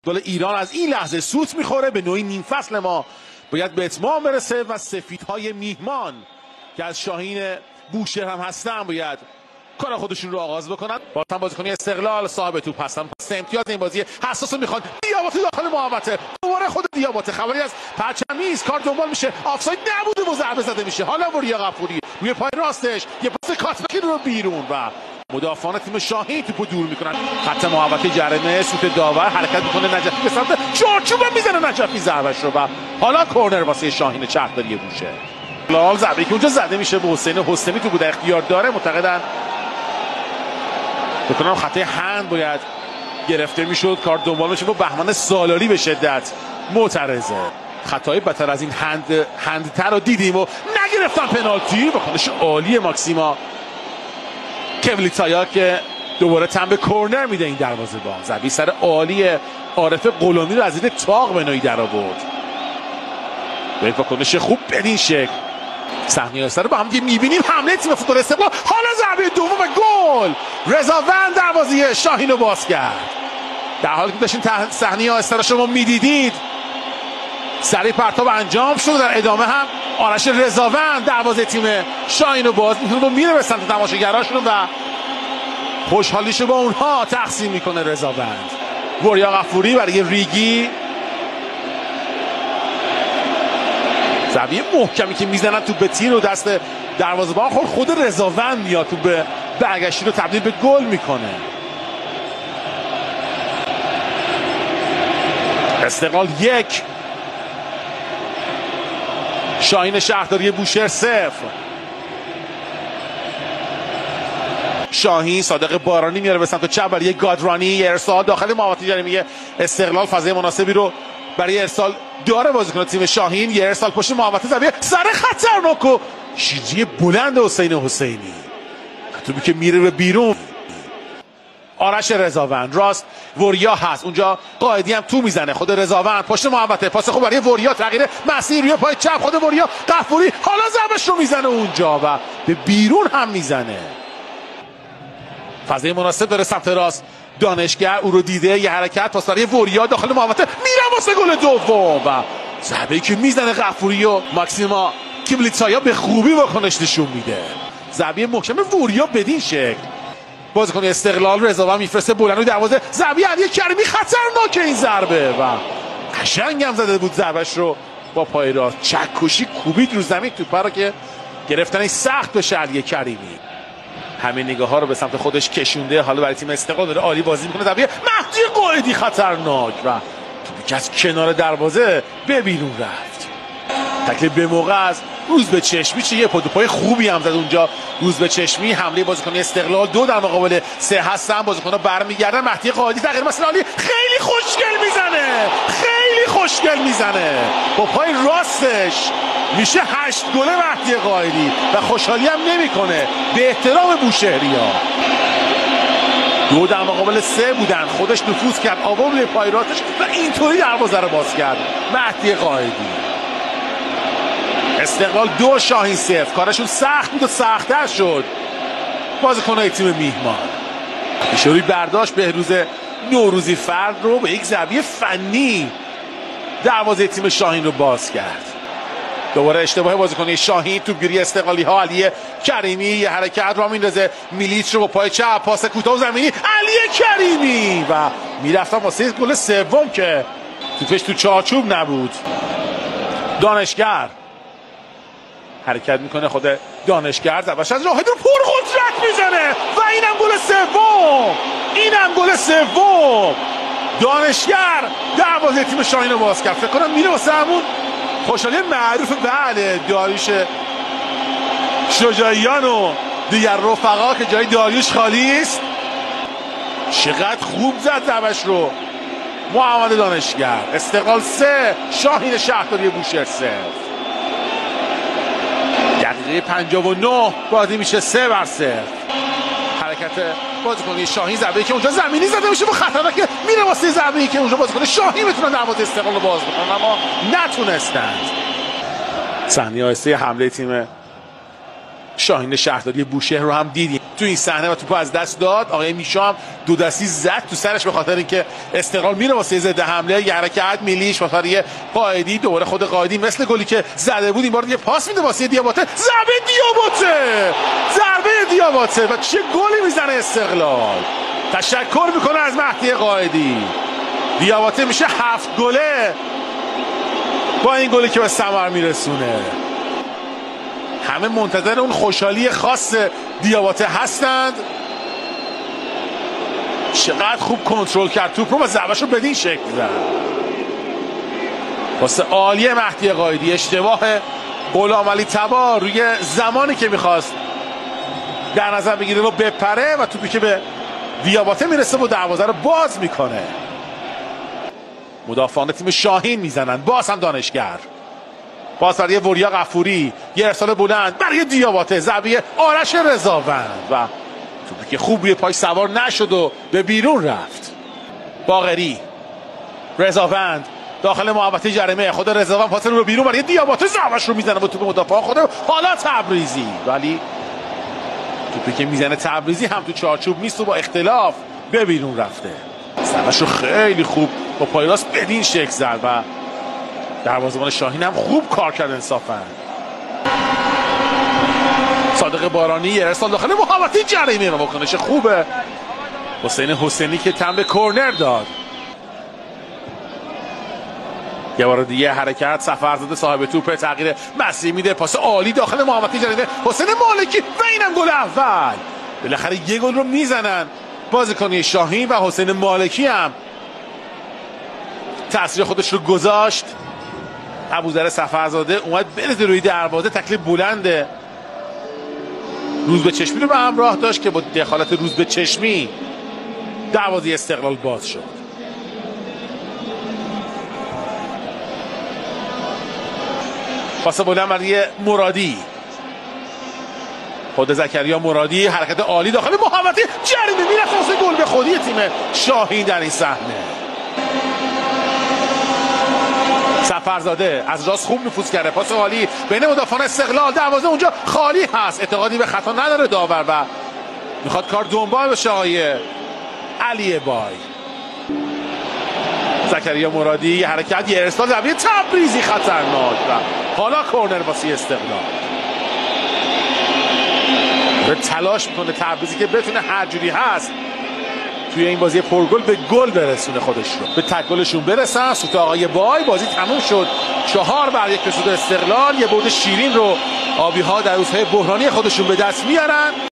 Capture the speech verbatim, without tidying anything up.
گل ایران از این لحظه سوت میخوره. به نوعی نیم فصل ما باید به اتمام برسه و سفیدهای میهمان که از شاهین بوشهر هم هستن باید کار خودشون رو آغاز بکنن. بازم بازیکن استقلال صاحب توپ هستن، پس امتیاز این بازی حساس رو میخوان. دیاباته داخل محوطه، دوباره خود دیاباته، خبری از پرچم نیست، کار دنبال میشه، آفساید نبوده و ضربه زده میشه. حالا وریا غفوری روی پای راستش یه پاس کاتبکی رو بیرون و مدافعان تیم شاهین توپو دور میکنن. خط محوطه جریمه، سوت داور حرکت میکنه، نجفی به سمت چارچوب میزنه، نجفی ضربهش رو و حالا کورنر واسه شاهین چرخداری بوشه. لال ضربه که اونجا زده میشه به حسین حسینی تو بود اختیار داره، معتقدن بکنم خطای هند باید گرفته میشد، کار دنبال میشه با بهمن سالاری به شدت معترضه. خطای بدتر از این هند هندتر رو دیدیم و نگرفتن پنالتی. واکنش عالی ماکسیما کولیتایا که دوباره تن به کورنر میده این دروازه‌بان. ضربه سر عالی عارف غلامی رو از زیر طاق به نوعی در آورد. به واکنش خوب بدین شکل صحنه رو با هم دیگه میبینیم. حمله تیم فوتبال استقلال، حالا ضربه دوم و گل. رضاوند دروازه شاهین رو باز کرد. در حالی که داشتین صحنه آهسته رو شما میدیدید سریع پرتاب انجام شد. در ادامه هم آرش رضاوند دروازه تیم شاهین رو باز میکنه و میره به سمت تماشاگراشون و خوشحالیشو با اونها تقسیم میکنه. رضاوند وریا غفوری برای ریگی، ضربه محکمی که میزنن تو به تیر و دست دروازه‌بان خود خود رضاوند میاد تو به برگشتی رو تبدیل به گل میکنه. استقلال یک، شاهین شهرداری بوشهر صفر. شاهین صادق بارانی میاره به سمت چپ برای گادرانی، ارسال داخل محوطه جریمه استقلال. فضای مناسبی رو برای ارسال داره بازیکن تیم شاهین. یه ارسال پشت محوطه، ضربه سر خطرناک و شیرجی بلند حسین حسینی، توپی که میره به بیرون. آرش رضاوند راست، وریا هست اونجا، قائدی هم تو میزنه. خود رضاوند پشت محوطه، پاس خوب برای وریا، تغییر مسیر روی پای چپ خود وریا. غفوری حالا ضربش رو میزنه اونجا و به بیرون هم میزنه. فضای مناسب داره سمت راست، دانشگر او رو دیده، یه حرکت پاس برای وریا داخل محوطه، میره واسه گل دوم و ضربه‌ای که میزنه غفوری و ماکسیما کولیتایا به خوبی واکنش نشون میده. ضربه محکم وریا بدین شکل بازیکن استقلال رضاوند میفرسته بلند روی دروازه. ضربه علی کریمی خطرناکه این ضربه و قشنگ هم زده بود ضربهش رو با پای راست. چکشی کوبید رو زمین توپ رو که گرفتنش سخت بشه. علی کریمی همه نگاه ها رو به سمت خودش کشونده. حالا برای تیم استقلال داره عالی بازی میکنه. ضربه مهدی قائدی خطرناک و توپی که از کنار دروازه به بیرون رفت. تکلیف به موقع از روز به چشمی چه یه پای خوبی هم زد اونجا. روز به چشمی حمله بازیکن استقلال دو در مقابل سه هستن. بازیکن‌ها برمیگردن. مهدی قائدی تغییر مسیر عالی، خیلی خوشگل میزنه، خیلی خوشگل میزنه با پای راستش. میشه هشت گله مهدی قائدی و خوشحالی هم نمیکنه به احترام بوشهریا. دو در مقابل سه بودن، خودش نفوذ کرد، آورد روی پای راستش و اینطوری دروازه رو باز کرد مهدی قائدی. استقلال دو شاهین صفر. کارشون سخت بود و سخت‌تر شد. بازیکن‌های تیم میهمان اشاری برداشت بهروز نوروزی فرد رو به یک ضربه فنی دروازه تیم شاهین رو باز کرد. دوباره اشتباه بازیکن شاهین. توپگیری استقلالی ها. علی کریمی یه حرکت را میندازه، میلیچ رو با پای چپ، پاس کوتاه زمینی علی کریمی و میرفتن واسه گل سوم که توپش تو چارچوب نبود. دانشگر حرکت میکنه، خود دانشگر ضربه‌اش از راه دور پر قدرت میزنه و اینم گل سوم. اینم گل سوم. دانشگر دروازه تیم شاهین رو باز کرد. فکر کنم میره واسه همون خوشحالی معروف بله داریوش شجاعیان و دیگر رفقا که جای داریوش خالی است. چقدر خوب زد ضربه‌اش رو محمد دانشگر. استقلال سه، شاهین شهرداری بوشهر صفر. دقیقه پنجاه و نه بازی میشه سه بر صفر. حرکت بازیکن شاهین، ضربه‌ای که اونجا زمینی زده میشه با خطرناک که میره واسه ضربه‌ای که اونجا بازیکن شاهین بتونن دروازه استقلال رو باز بکنن اما نتونستند. صحنه آهسته حمله تیم شاهین شهرداری بوشهر رو هم دیدیم تو این صحنه و توپو از دست داد. آقای میشا هم دو دستی زد تو سرش به خاطر اینکه استقلال میره واسه ضد حمله. یه حرکت میلیش واسه یه قائدی، دوباره خود قائدی مثل گلی که زده بود این بار دیگه پاس میده واسه دیاباته. ضربه دیاباته، ضربه دیاباته و چه گلی میزنه استقلال. تشکر میکنه از مهدی قائدی. دیاباته میشه هفت گله با این گلی که به ثمر میرسونه. همه منتظر اون خوشحالی خاص دیاباته هستند. چقدر خوب کنترل کرد توپ رو و ضربه‌ش رو بدین شکل زد. واسه عالیه مهدی قائدی. اشتباه غلامعلی تبار روی زمانی که میخواست در نظر بگیره و بپره و توپی که به دیاباته میرسه و دروازه رو باز میکنه. مدافعان تیم شاهین میزنن. باز هم دانشگر. باز برای وریا غفوری. یه ارسال بلند برای دیاباته. ضربه آرش رضاوند و توپی که خوب روی پای سوار نشد و به بیرون رفت. باقری، رضاوند داخل محوطه جریمه. خود رضاوند پاس رو به بیرون برای دیاباته. ضربه‌اش رو میزنه با توپ مدافع خود. حالا تبریزی، ولی توپی که میزنه تبریزی هم تو چارچوب نیست و با اختلاف به بیرون رفته. ضربه‌اش رو خیلی خوب با پای راست بدین شکل زد و دروازه‌بان شاهین هم خوب کار کرد انصافا. صادق بارانی ارسال داخل محوطه جریمه و واکنش خوبه حسین حسینی که تم به کورنر داد. یه بار دیگه حرکت. سفرزاده صاحب توپ تغییر مسیر میده. پاس عالی داخل محوطه جریمه. حسین مالکی و اینم گل اول. بالاخره یه گل رو میزنن بازیکن شاهین و حسین مالکی هم تاثیر خودش رو گذاشت. ابوذر سفرزاده اومد بره روی دروازه. تکلیف بلنده. روز به چشمی رو به همراه داشت که با دخالت روز به چشمی دروازه استقلال باز شد. پاس بلند برای مرادی. خود زکریا مرادی حرکت عالی داخل محوطه جریمه میرفت واسه گل به خودی تیم شاهین در این صحنه. سفرزاده از راست خوب نفوذ کرده. پاس عالی بین مدافعان استقلال. دروازه اونجا خالی هست. اعتقادی به خطا نداره داور و میخواد کار دنبال بشه آقای علی بای. زکریا مرادی حرکت، یه ارسال، ضربه تبریزی خطرناک و حالا کورنر واسه استقلال. به تلاش میکنه تبریزی که بتونه هر جوری هست توی این بازی پرگل به گل برسونه خودش رو. به تک گلشون برسن. سوت آقای بای. بازی تموم شد. چهار بر یک به سود استقلال. یه برد شیرین رو آبی ها در روزهای بحرانی خودشون به دست میارن.